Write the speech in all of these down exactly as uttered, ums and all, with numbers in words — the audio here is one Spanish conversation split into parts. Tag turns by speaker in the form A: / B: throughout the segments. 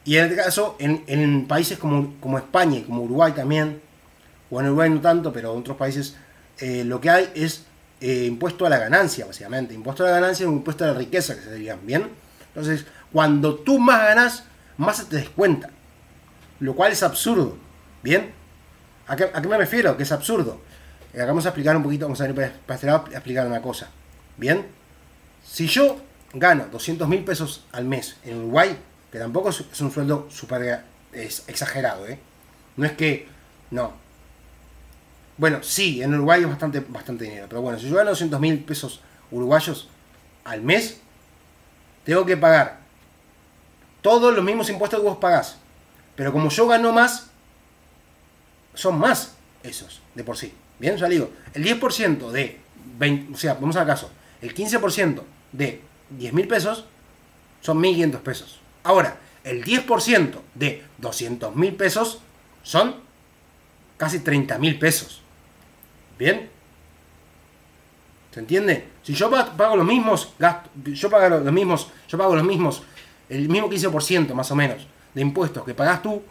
A: Y en este caso, en, en países como, como España y como Uruguay también, o en Uruguay no tanto, pero en otros países, eh, lo que hay es eh, impuesto a la ganancia, básicamente. Impuesto a la ganancia es un impuesto a la riqueza, que se dirían, ¿bien? Entonces, cuando tú más ganas, más se te descuenta. Lo cual es absurdo, ¿bien? ¿A qué, a qué me refiero? Que es absurdo. Eh, vamos a explicar un poquito, vamos a ir para, para este lado a explicar una cosa, ¿bien? Si yo gano doscientos mil pesos al mes en Uruguay, que tampoco es, es un sueldo súper exagerado, ¿eh? No es que, no. Bueno, sí, en Uruguay es bastante, bastante dinero, pero bueno, si yo gano doscientos mil pesos uruguayos al mes, tengo que pagar todos los mismos impuestos que vos pagás. Pero como yo gano más, son más esos, de por sí. Bien, ya le digo, el diez por ciento de veinte, o sea, vamos al caso, el quince por ciento de diez mil pesos son mil quinientos pesos. Ahora, el diez por ciento de doscientos mil pesos son casi treinta mil pesos. ¿Bien? ¿Se entiende? Si yo pago los mismos gastos, yo pago los mismos, yo pago los mismos, el mismo quince por ciento más o menos de impuestos que pagás tú,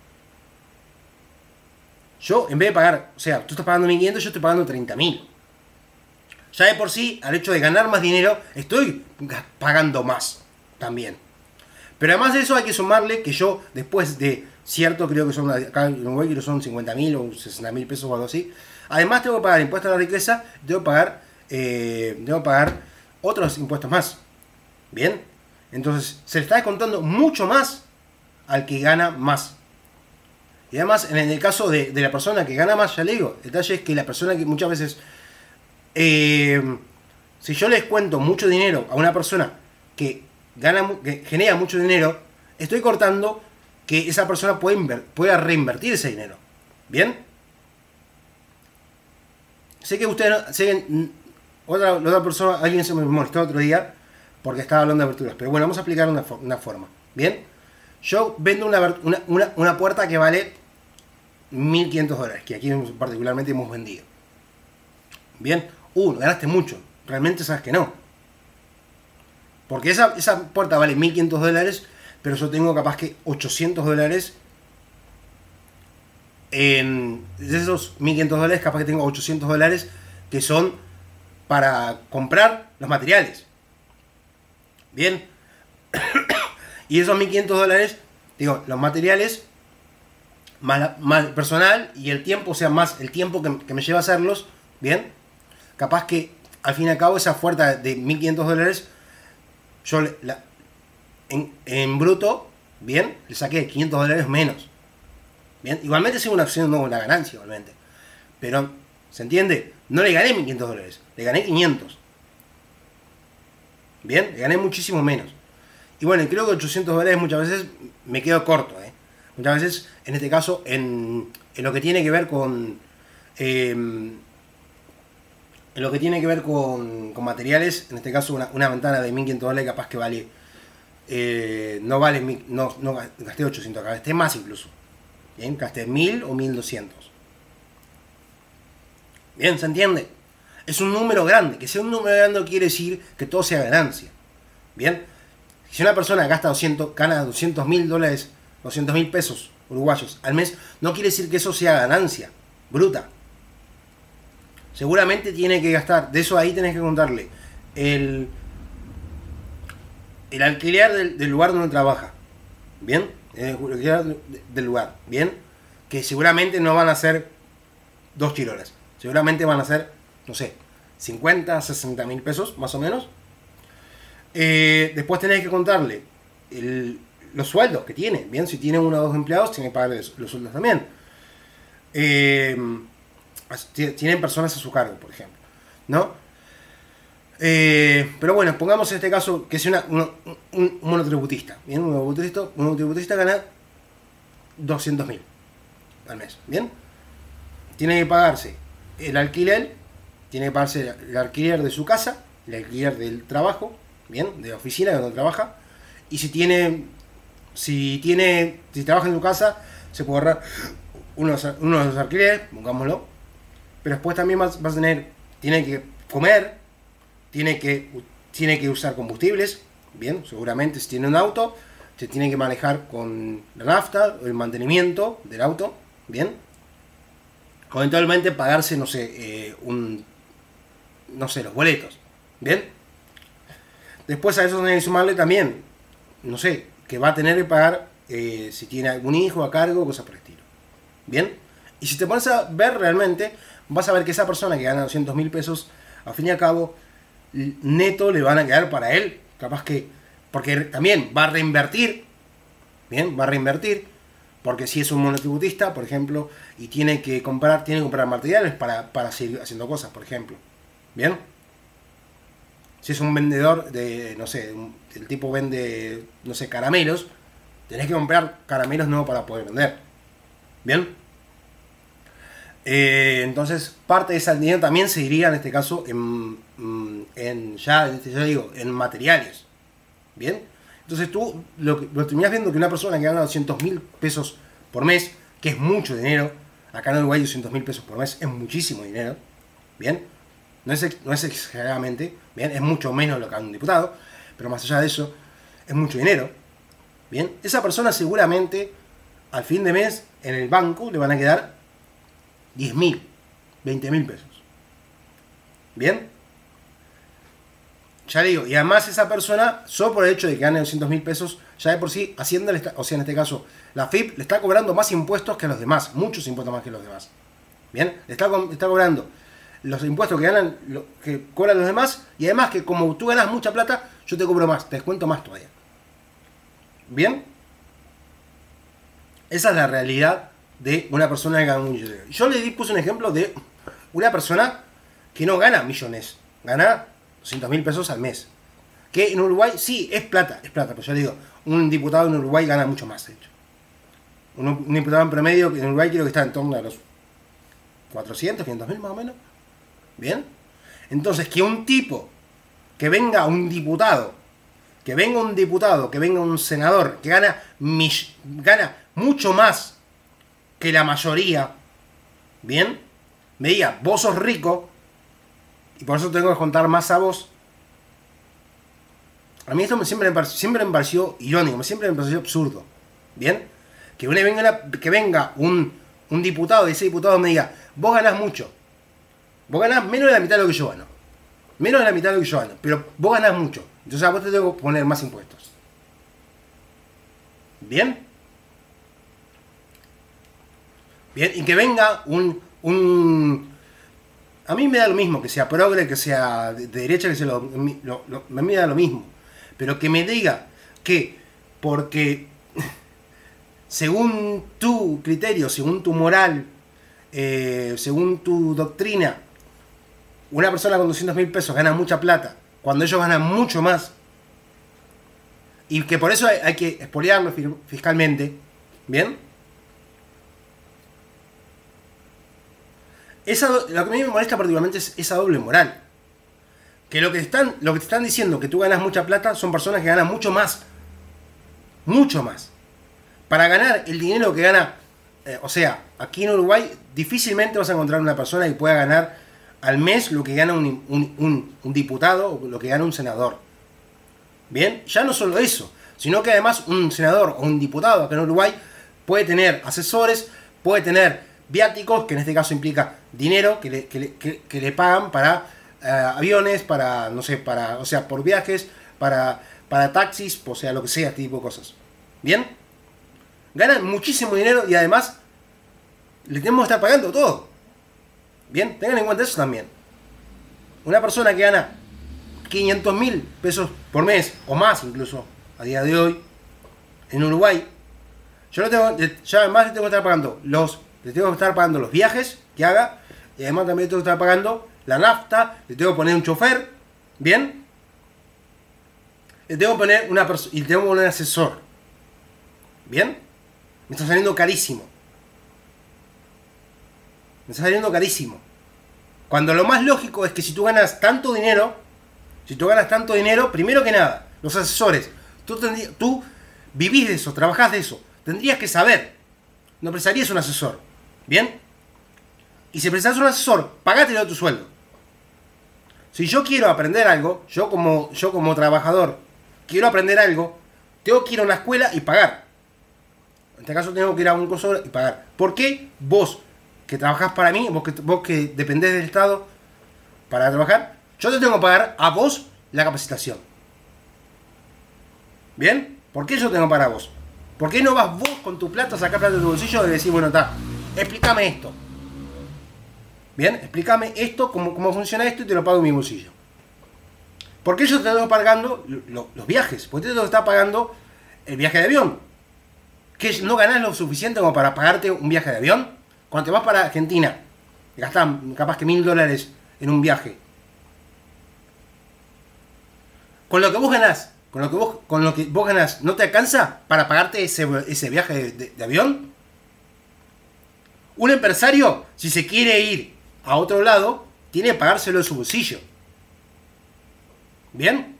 A: yo en vez de pagar, o sea, tú estás pagando mil quinientos, yo estoy pagando treinta mil. Ya de por sí, al hecho de ganar más dinero, estoy pagando más también. Pero además de eso hay que sumarle que yo, después de cierto, creo que son, acá en Uruguay creo que son cincuenta mil o sesenta mil pesos o algo así, además tengo que pagar impuestos a la riqueza, tengo que pagar, eh, tengo que pagar otros impuestos más. ¿Bien? Entonces, se le está descontando mucho más al que gana más. Y además, en el caso de, de la persona que gana más, ya le digo, el detalle es que la persona que muchas veces... Eh, si yo les cuento mucho dinero a una persona que, gana, que genera mucho dinero, estoy cortando que esa persona pueda, inver, pueda reinvertir ese dinero. ¿Bien? Sé que ustedes... Sé que otra, otra persona, alguien se me molestó otro día porque estaba hablando de aberturas. Pero bueno, vamos a explicar una, una forma. ¿Bien? Yo vendo una, una, una, una puerta que vale mil quinientos dólares, que aquí particularmente hemos vendido. Bien, uh, ganaste mucho. Realmente sabes que no. Porque esa, esa puerta vale mil quinientos dólares, pero yo tengo capaz que ochocientos dólares. En, de esos mil quinientos dólares, capaz que tengo ochocientos dólares que son para comprar los materiales. Bien. Y esos mil quinientos dólares, digo, los materiales, más, más personal y el tiempo, o sea, más el tiempo que, que me lleva a hacerlos, bien. Capaz que al fin y al cabo esa oferta de mil quinientos dólares, yo la, en, en bruto, bien, le saqué quinientos dólares menos. Bien, igualmente sigue una acción, no una ganancia, igualmente. Pero, ¿se entiende? No le gané mil quinientos dólares, le gané quinientos. Bien, le gané muchísimo menos. Y bueno, creo que ochocientos dólares muchas veces me quedo corto, ¿eh? Muchas veces, en este caso, en, en lo que tiene que ver con... Eh, en lo que tiene que ver con, con materiales, en este caso una, una ventana de mil quinientos dólares capaz que vale... Eh, no vale... No, no gasté ochocientos, gasté más incluso. Bien, gasté mil o mil doscientos. Bien, ¿se entiende? Es un número grande. Que sea un número grande no quiere decir que todo sea ganancia. Bien. Si una persona gasta doscientos, gana doscientos mil dólares, doscientos mil pesos uruguayos al mes, no quiere decir que eso sea ganancia bruta. Seguramente tiene que gastar, de eso ahí tenés que contarle el, el alquiler del, del lugar donde trabaja. Bien, el alquiler del lugar. Bien, que seguramente no van a ser dos chirolas. Seguramente van a ser, no sé, cincuenta, sesenta mil pesos, más o menos. Eh, después tenés que contarle el, los sueldos que tiene. Bien, si tiene uno o dos empleados, tiene que pagarle los sueldos también. Eh, tienen personas a su cargo, por ejemplo, ¿no? Eh, pero bueno, pongamos en este caso que sea una, una, un, un monotributista. Bien, un monotributista, un monotributista gana doscientos mil al mes. Bien, tiene que pagarse el alquiler, tiene que pagarse el alquiler de su casa, el alquiler del trabajo. Bien, de la oficina donde trabaja. Y si tiene, si tiene, si trabaja en su casa, se puede ahorrar unos, unos de los alquileres, pongámoslo. Pero después también vas, vas a tener, tiene que comer, tiene que, tiene que usar combustibles. Bien, seguramente si tiene un auto, se tiene que manejar con la nafta, el mantenimiento del auto, ¿bien? O eventualmente pagarse, no sé, eh, un, no sé, los boletos, ¿bien? Después a eso tiene que sumarle también, no sé, que va a tener que pagar eh, si tiene algún hijo a cargo, cosas por el estilo, ¿bien? Y si te pones a ver realmente, vas a ver que esa persona que gana doscientos mil pesos, al fin y al cabo, neto le van a quedar para él, capaz que, porque también va a reinvertir, bien, va a reinvertir, porque si es un monotributista, por ejemplo, y tiene que comprar, tiene que comprar materiales para, para seguir haciendo cosas, por ejemplo, bien. Si es un vendedor de, no sé, un, el tipo vende, no sé, caramelos, tenés que comprar caramelos nuevos para poder vender, bien. Eh, entonces, parte de ese dinero también se iría en este caso en, en ya, ya digo, en materiales. ¿Bien? Entonces tú lo, lo terminás viendo que una persona que gana doscientos mil pesos por mes, que es mucho dinero, acá en Uruguay doscientos mil pesos por mes es muchísimo dinero, ¿bien? No es, no es exageradamente, ¿bien? Es mucho menos lo que gana un diputado, pero más allá de eso, es mucho dinero, ¿bien? Esa persona seguramente al fin de mes en el banco le van a quedar diez mil, veinte mil pesos. ¿Bien? Ya digo, y además esa persona, solo por el hecho de que gane doscientos mil pesos, ya de por sí, Hacienda, le está, o sea, en este caso, la F I P le está cobrando más impuestos que a los demás, muchos impuestos más que los demás. ¿Bien? Le está, le está cobrando los impuestos que ganan, lo, que cobran los demás, y además que como tú ganas mucha plata, yo te cobro más, te descuento más todavía. ¿Bien? Esa es la realidad de una persona que gana un millón. Yo le puse un ejemplo de una persona que no gana millones, gana doscientos mil pesos al mes. Que en Uruguay sí es plata, es plata, pero yo digo, un diputado en Uruguay gana mucho más, de hecho. Un, un diputado en promedio en Uruguay creo que está en torno a los cuatrocientos, quinientos mil más o menos. ¿Bien? Entonces, que un tipo, que venga un diputado, que venga un diputado, que venga un senador, que gana, gana mucho más que la mayoría, ¿bien? Me diga, vos sos rico, y por eso tengo que contar más a vos. A mí esto me, siempre, me pareció, siempre me pareció irónico, siempre me pareció absurdo, ¿bien? Que, una, venga, que venga un, un diputado y ese diputado me diga, vos ganás mucho, vos ganás menos de la mitad de lo que yo gano, menos de la mitad de lo que yo gano, pero vos ganás mucho, entonces a vos te tengo que poner más impuestos. ¿Bien? Bien, y que venga un... un a mí me da lo mismo que sea progre, que sea de derecha, que sea lo, lo, lo, me da lo mismo. Pero que me diga que porque según tu criterio, según tu moral, eh, según tu doctrina, una persona con doscientos mil pesos gana mucha plata, cuando ellos ganan mucho más, y que por eso hay, hay que expoliarlo fiscalmente, ¿bien? Esa, lo que a mí me molesta particularmente es esa doble moral. Que lo que, están, lo que te están diciendo que tú ganas mucha plata son personas que ganan mucho más. Mucho más. Para ganar el dinero que gana... Eh, o sea, aquí en Uruguay difícilmente vas a encontrar una persona que pueda ganar al mes lo que gana un, un, un, un diputado o lo que gana un senador. Bien, ya no solo eso, sino que además un senador o un diputado acá en Uruguay puede tener asesores, puede tener viáticos, que en este caso implica dinero que le, que le, que, que le pagan para uh, aviones, para, no sé, para, o sea, por viajes, para, para taxis, o sea, lo que sea, este tipo de cosas. ¿Bien? Ganan muchísimo dinero y además le tenemos que estar pagando todo. ¿Bien? Tengan en cuenta eso también. Una persona que gana quinientos mil pesos por mes, o más incluso, a día de hoy, en Uruguay, yo no tengo, ya además le tengo que estar pagando los le tengo que estar pagando los viajes que haga, y además también le tengo que estar pagando la nafta, le tengo que poner un chofer, ¿bien? Le tengo que poner una persona, y le tengo que poner un asesor, ¿bien? Me está saliendo carísimo. Me está saliendo carísimo. Cuando lo más lógico es que si tú ganas tanto dinero, si tú ganas tanto dinero, primero que nada, los asesores, tú, tendrías, tú vivís de eso, trabajás de eso, tendrías que saber, no precisarías un asesor. ¿Bien? Y si precisas un asesor, pagátelo de tu sueldo. Si yo quiero aprender algo, yo como, yo como trabajador quiero aprender algo, tengo que ir a una escuela y pagar. En este caso tengo que ir a un curso y pagar. ¿Por qué vos, que trabajás para mí, vos que, vos que dependés del Estado para trabajar, yo te tengo que pagar a vos la capacitación? ¿Bien? ¿Por qué yo tengo que pagar a vos? ¿Por qué no vas vos con tu plata a sacar plata de tu bolsillo y decir, bueno, está, explícame esto? Bien, explícame esto, cómo, cómo funciona esto y te lo pago en mi bolsillo. ¿Por qué yo te tengo pagando lo, los viajes? ¿Por qué te tengo que estar pagando el viaje de avión? ¿Que no ganás lo suficiente como para pagarte un viaje de avión? Cuando te vas para Argentina, gastás capaz que mil dólares en un viaje. Con lo que vos ganás, con lo que vos, con lo que vos ganás, ¿no te alcanza para pagarte ese, ese viaje de, de, de avión? Un empresario, si se quiere ir a otro lado, tiene que pagárselo de su bolsillo. ¿Bien?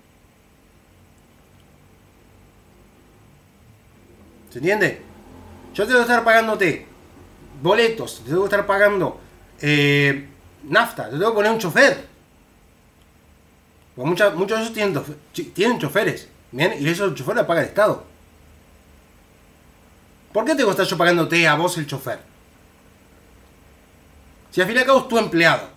A: ¿Se entiende? Yo tengo que estar pagándote boletos, te tengo que estar pagando eh, nafta, te tengo que poner un chofer. Porque muchas, muchos de esos tienen, tienen choferes, ¿bien? Y esos choferes los paga el Estado. ¿Por qué tengo que estar yo pagándote a vos el chofer? Si al fin y al cabo es tu empleado.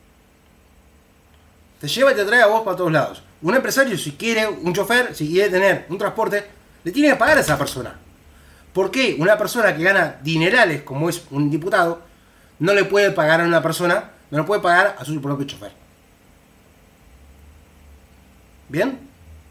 A: Te lleva y te trae a vos para todos lados. Un empresario, si quiere un chofer, si quiere tener un transporte, le tiene que pagar a esa persona. ¿Por qué una persona que gana dinerales, como es un diputado, no le puede pagar a una persona, no le puede pagar a su propio chofer? ¿Bien?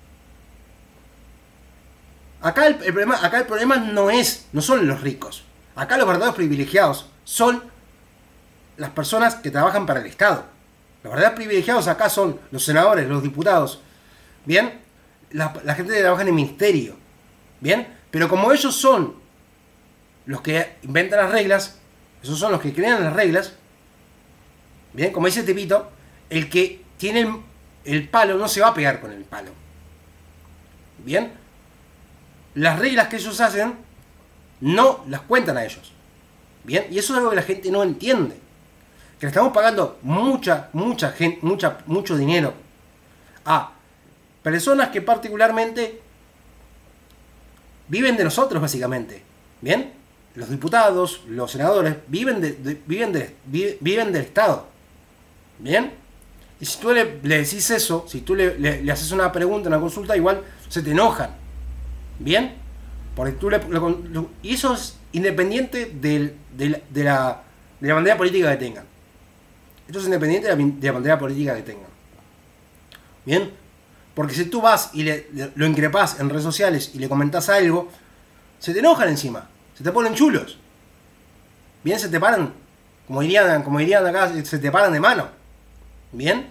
A: Acá el, el problema, acá el problema no es, no son los ricos. Acá los verdaderos privilegiados son las personas que trabajan para el Estado. Los verdaderos privilegiados acá son los senadores, los diputados. ¿Bien? La, la gente que trabaja en el ministerio. ¿Bien? Pero como ellos son los que inventan las reglas, esos son los que crean las reglas, ¿bien? Como dice Tepito, el que tiene el, el palo no se va a pegar con el palo. ¿Bien? Las reglas que ellos hacen no las cuentan a ellos. ¿Bien? Y eso es algo que la gente no entiende. Que le estamos pagando mucha, mucha gente, mucha, mucho dinero a personas que particularmente viven de nosotros, básicamente. ¿Bien? Los diputados, los senadores, viven, de, de, viven, de, vive, viven del Estado. ¿Bien? Y si tú le, le decís eso, si tú le, le, le haces una pregunta, una consulta, igual se te enojan. ¿Bien? Porque tú le, le, y eso es independiente del, del, de, la, de la bandera política que tengan. Esto es independiente de la, de la bandera política que tengan. ¿Bien? Porque si tú vas y le, le, lo increpás en redes sociales y le comentás algo, se te enojan encima. Se te ponen chulos. Bien, se te paran, como dirían, como dirían acá, se te paran de mano. Bien.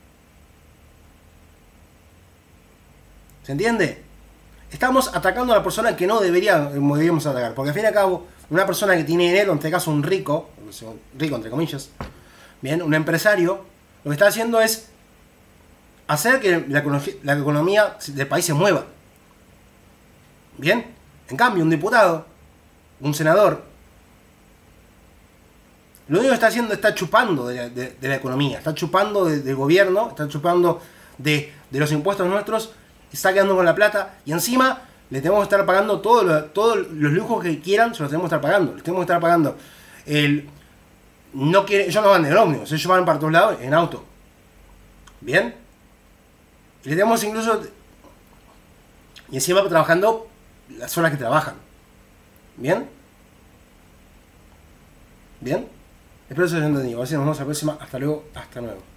A: ¿Se entiende? Estamos atacando a la persona que no debería, deberíamos atacar. Porque al fin y al cabo, una persona que tiene dinero, en este caso un rico, rico entre comillas, bien, un empresario, lo que está haciendo es hacer que la, la economía del país se mueva. Bien. En cambio, un diputado, un senador, lo único que está haciendo está chupando de la, de, de la economía, está chupando de, del gobierno, está chupando de, de los impuestos nuestros, está quedando con la plata y encima le tenemos que estar pagando todos lo, todo los lujos que quieran, se los tenemos que estar pagando, les tenemos que estar pagando. El, no quiere, ellos no van en ómnibus, ellos van para todos lados en auto. Bien. Y le tenemos incluso, y encima trabajando las horas que trabajan. ¿Bien? ¿Bien? Espero que se haya entendido. A ver si nos vemos la próxima. Hasta luego. Hasta luego.